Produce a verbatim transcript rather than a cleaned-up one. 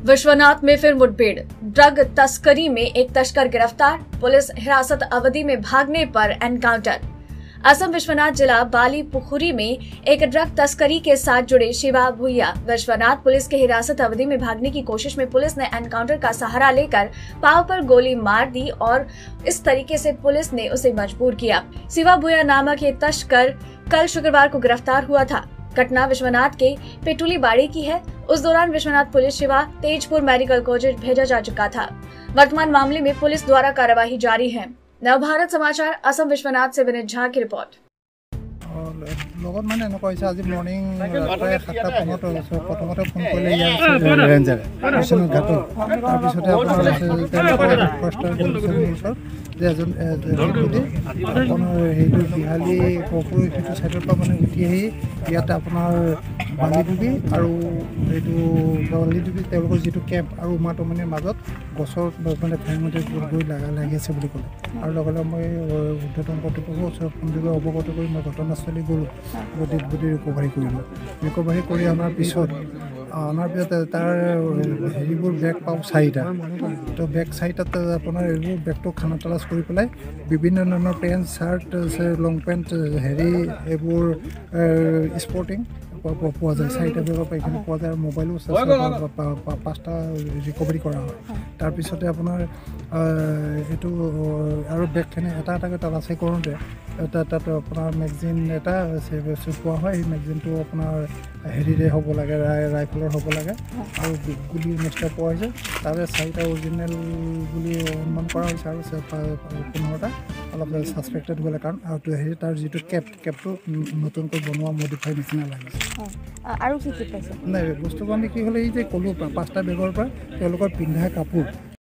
विश्वनाथ में फिर मुठभेड़, ड्रग तस्करी में एक तस्कर गिरफ्तार, पुलिस हिरासत अवधि में भागने पर एनकाउंटर। असम विश्वनाथ जिला बाली पुखुरी में एक ड्रग तस्करी के साथ जुड़े शिवा भुइया विश्वनाथ पुलिस के हिरासत अवधि में भागने की कोशिश में पुलिस ने एनकाउंटर का सहारा लेकर पांव पर गोली मार दी और इस तरीके से पुलिस ने उसे मजबूर किया। शिवा भुइया नामक ये तस्कर कल शुक्रवार को गिरफ्तार हुआ था। घटना विश्वनाथ के पेटुली बाड़ी की है। उस दौरान Biswanath police Shiva Tezpur medical college भेजा जा चुका था। वर्तमान मामले में पुलिस द्वारा कार्यवाही जारी है। नवभारत समाचार असम विश्वनाथ से विनीत झा की रिपोर्ट। লগত মানে এনেকুৱা হৈছে আজি মৰ্ণিং প্ৰায় সাতটা পোন্ধৰ প্ৰথমতে ফোন কৰিলে ইয়াৰ ৰেঞ্জাৰে বিশ্বনাথ ঘাটত। তাৰপিছতে আপোনাৰ ওচৰত যে এজন যদি আপোনাৰ সেইটো বিহালী কপুৰ সেইটো চাইডৰ পৰা মানে উঠি আহি ইয়াতে আপোনাৰ বালিডুবি আৰু এইটো বালিডুবি তেওঁলোকৰ যিটো কেম্প আৰু উমাটমনিৰ মাজত গছৰ মানে ফেঙতে গৈ লাগা লাগি আছে বুলি ক'লে। আৰু লগে লগে মই উৰ্ধতন কৰ্তৃপক্ষৰ ওচৰত ফোন যোগে অৱগত কৰি মই ঘটনাস্থলী গ'লোঁ। বডি বডি ৰিকভাৰী কৰিলোঁ। ৰিকভাৰী কৰি অনাৰ পিছত অনাৰ পিছত তাৰ হেৰিবোৰ বেগ পাওঁ চাৰিটা। তো বেগ চাৰিটাত আপোনাৰ এইবোৰ বেগটো খানা তালাচ কৰি পেলাই বিভিন্ন ধৰণৰ পেণ্ট চাৰ্ট লং পেণ্ট হেৰি এইবোৰ স্পৰ্টিং পোৱা যায়। চাৰিটা বেগৰ পৰা এইখিনি পোৱা যায় আৰু মোবাইলো পাঁচটা ৰিকভাৰী কৰা হয়। তাৰপিছতে আপোনাৰ এইটো আৰু বেগখিনি এটা এটাকৈ তালাচী কৰোঁতে এটা তাত আপোনাৰ মেগজিন এটা পোৱা হয়। সেই মেগজিনটো আপোনাৰ হেৰিৰে হ'ব লাগে, ৰাইফলৰ হ'ব লাগে আৰু গুলি নেক্সটা পোৱা হৈছে। তাৰে চাৰিটা অৰিজিনেল বুলি অনুমান কৰা হৈছে আৰু পোন্ধৰটা অলপ ছাছপেক্টেড হ'লে কাৰণ আৰু হেৰি তাৰ যিটো কেপ কেপটো নতুনকৈ বনোৱা মডিফাই নিচিনা লাগিছে। আৰু কি কি পাইছে? নাই বস্তু মানে কি হ'লে এই যে ক'লোঁ পাঁচটা বেগৰ পৰা তেওঁলোকৰ পিন্ধা কাপোৰ